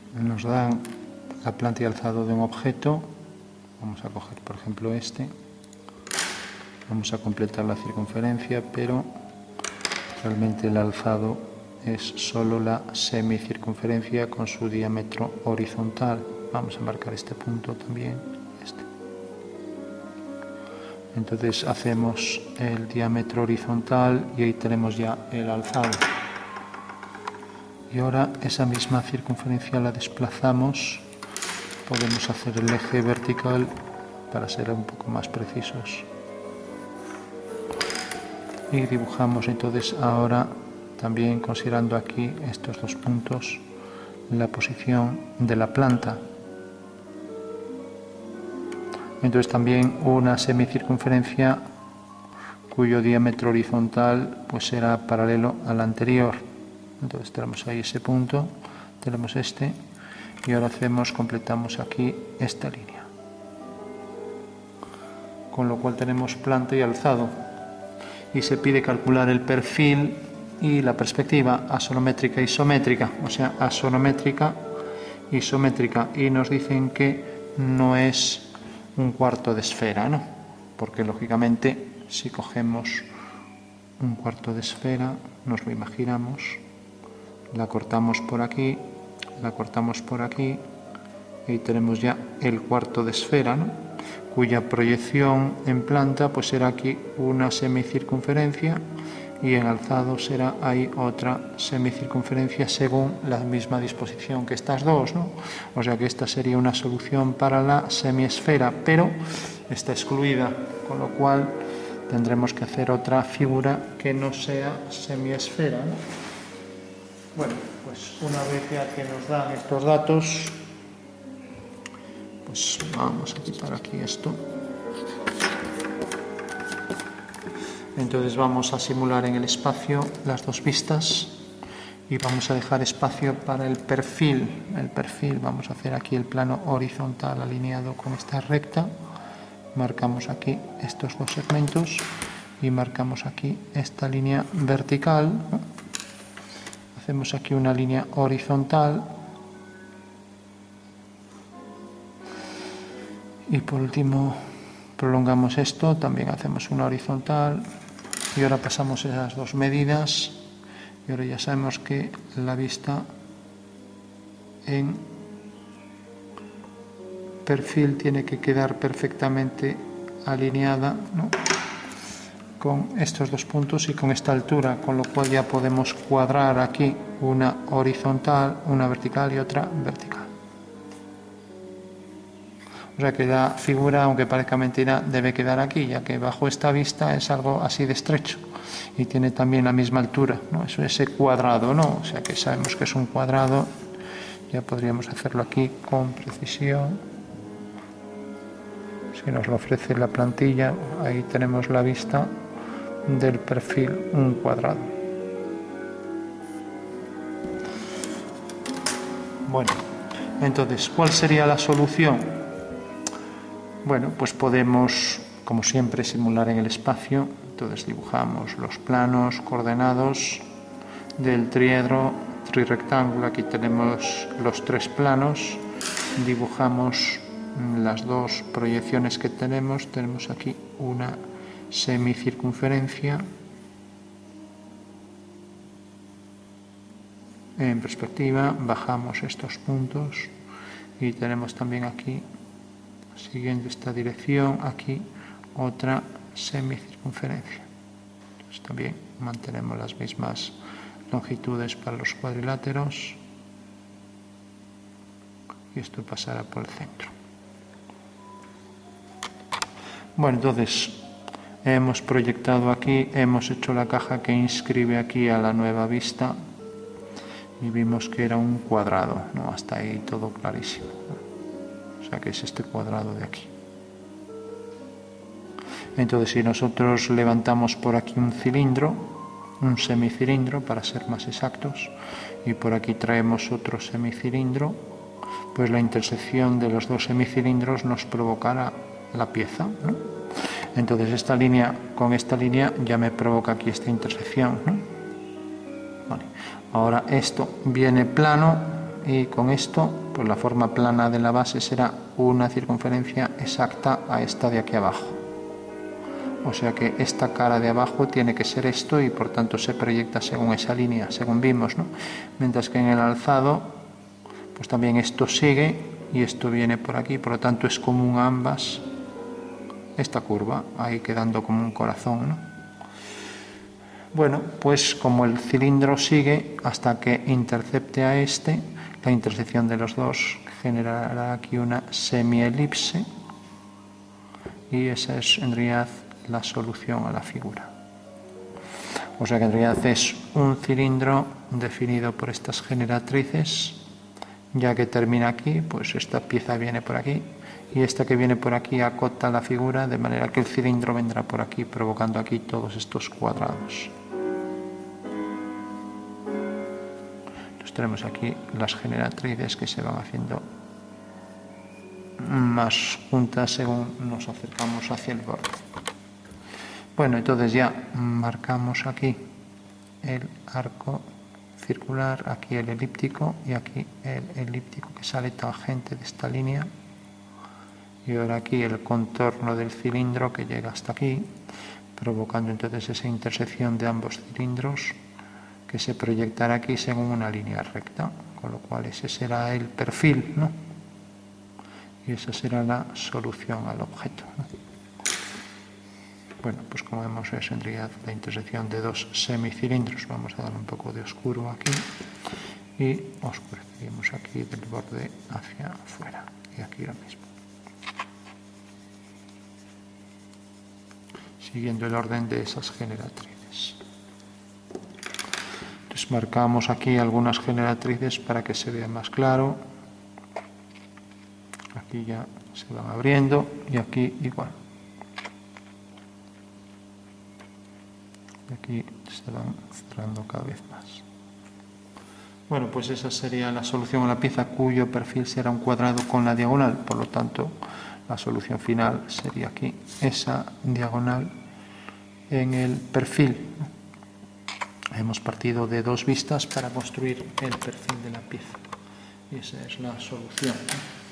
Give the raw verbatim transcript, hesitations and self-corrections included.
nos dan la planta y alzado de un objeto. Vamos a coger, por ejemplo, este. Vamos a completar la circunferencia, pero realmente el alzado es solo la semicircunferencia con su diámetro horizontal. Vamos a marcar este punto también. Este. Entonces hacemos el diámetro horizontal y ahí tenemos ya el alzado. Y ahora esa misma circunferencia la desplazamos. Podemos hacer el eje vertical para ser un poco más precisos. Y dibujamos entonces ahora, también considerando aquí estos dos puntos, la posición de la planta. Entonces también una semicircunferencia cuyo diámetro horizontal pues será paralelo al anterior. Entonces tenemos ahí ese punto, tenemos este, y ahora hacemos, completamos aquí esta línea. Con lo cual tenemos planta y alzado. Y se pide calcular el perfil y la perspectiva asonométrica e isométrica, o sea, asonométrica, isométrica, y nos dicen que no es un cuarto de esfera, ¿no? Porque lógicamente si cogemos un cuarto de esfera, nos lo imaginamos, la cortamos por aquí, la cortamos por aquí y tenemos ya el cuarto de esfera, ¿no? Cuya proyección en planta pues será aquí una semicircunferencia y en alzado será ahí otra semicircunferencia según la misma disposición que estas dos, ¿no? O sea que esta sería una solución para la semiesfera, pero está excluida, con lo cual tendremos que hacer otra figura que no sea semiesfera, ¿no? Bueno, pues una vez ya que nos dan estos datos, pues vamos a quitar aquí esto. Entonces vamos a simular en el espacio las dos vistas y vamos a dejar espacio para el perfil. El perfil, vamos a hacer aquí el plano horizontal alineado con esta recta. Marcamos aquí estos dos segmentos y marcamos aquí esta línea vertical, ¿no? Hacemos aquí una línea horizontal. Y por último prolongamos esto, también hacemos una horizontal y ahora pasamos esas dos medidas y ahora ya sabemos que la vista en perfil tiene que quedar perfectamente alineada, ¿no?, con estos dos puntos y con esta altura, con lo cual ya podemos cuadrar aquí una horizontal, una vertical y otra vertical. O sea que la figura, aunque parezca mentira, debe quedar aquí, ya que bajo esta vista es algo así de estrecho y tiene también la misma altura, ¿no? Eso, ese cuadrado, ¿no? O sea que sabemos que es un cuadrado, ya podríamos hacerlo aquí con precisión. Si nos lo ofrece la plantilla, ahí tenemos la vista del perfil, un cuadrado. Bueno, entonces, ¿cuál sería la solución? Bueno, pues podemos, como siempre, simular en el espacio. Entonces dibujamos los planos coordenados del triedro, trirrectángulo. Aquí tenemos los tres planos. Dibujamos las dos proyecciones que tenemos. Tenemos aquí una semicircunferencia en perspectiva. Bajamos estos puntos y tenemos también aquí, siguiendo esta dirección, aquí otra semicircunferencia. Entonces también mantenemos las mismas longitudes para los cuadriláteros y esto pasará por el centro. Bueno, entonces hemos proyectado aquí, hemos hecho la caja que inscribe aquí a la nueva vista y vimos que era un cuadrado, ¿no? Hasta ahí todo clarísimo. O sea que es este cuadrado de aquí. Entonces si nosotros levantamos por aquí un cilindro, un semicilindro para ser más exactos, y por aquí traemos otro semicilindro, pues la intersección de los dos semicilindros nos provocará la pieza, ¿no? Entonces esta línea con esta línea ya me provoca aquí esta intersección, ¿no? Vale. Ahora esto viene plano y con esto pues la forma plana de la base será una circunferencia exacta a esta de aquí abajo. O sea que esta cara de abajo tiene que ser esto y por tanto se proyecta según esa línea, según vimos, ¿no? Mientras que en el alzado pues también esto sigue y esto viene por aquí, por lo tanto es común a ambas esta curva, ahí quedando como un corazón, ¿no? Bueno, pues como el cilindro sigue hasta que intercepte a este, la intersección de los dos generará aquí una semielipse y esa es en realidad la solución a la figura. O sea que en realidad es un cilindro definido por estas generatrices, ya que termina aquí, pues esta pieza viene por aquí y esta que viene por aquí acota la figura de manera que el cilindro vendrá por aquí, provocando aquí todos estos cuadrados. Entonces tenemos aquí las generatrices que se van haciendo más juntas según nos acercamos hacia el borde. Bueno, entonces ya marcamos aquí el arco circular, aquí el elíptico y aquí el elíptico que sale tangente de esta línea. Y ahora aquí el contorno del cilindro que llega hasta aquí, provocando entonces esa intersección de ambos cilindros que se proyectará aquí según una línea recta, con lo cual ese será el perfil, ¿no? Y esa será la solución al objeto, ¿no? Bueno, pues como vemos es en realidad la intersección de dos semicilindros. Vamos a dar un poco de oscuro aquí y oscurecemos aquí del borde hacia afuera y aquí lo mismo. Siguiendo el orden de esas generatrices. Entonces marcamos aquí algunas generatrices para que se vea más claro. Aquí ya se van abriendo y aquí igual. Y aquí se van cerrando cada vez más. Bueno, pues esa sería la solución a la pieza cuyo perfil será un cuadrado con la diagonal. Por lo tanto, la solución final sería aquí, esa diagonal en el perfil. Hemos partido de dos vistas para construir el perfil de la pieza. Y esa es la solución.